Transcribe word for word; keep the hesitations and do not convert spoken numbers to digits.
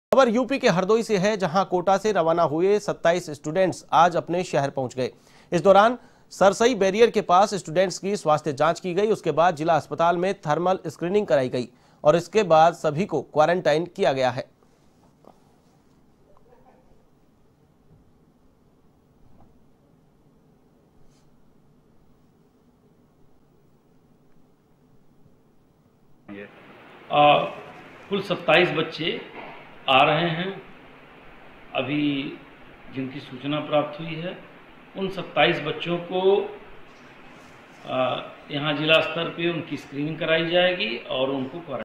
खबर यूपी के हरदोई से है, जहां कोटा से रवाना हुए सत्ताईस स्टूडेंट्स आज अपने शहर पहुंच गए। इस दौरान सरसई बैरियर के पास स्टूडेंट्स की स्वास्थ्य जांच की गई। उसके बाद जिला अस्पताल में थर्मल स्क्रीनिंग कराई गई और इसके बाद सभी को क्वारंटाइन किया गया है। आ, कुल सत्ताईस बच्चे आ रहे हैं। अभी जिनकी सूचना प्राप्त हुई है उन सत्ताईस बच्चों को यहाँ जिला स्तर पे उनकी स्क्रीनिंग कराई जाएगी और उनको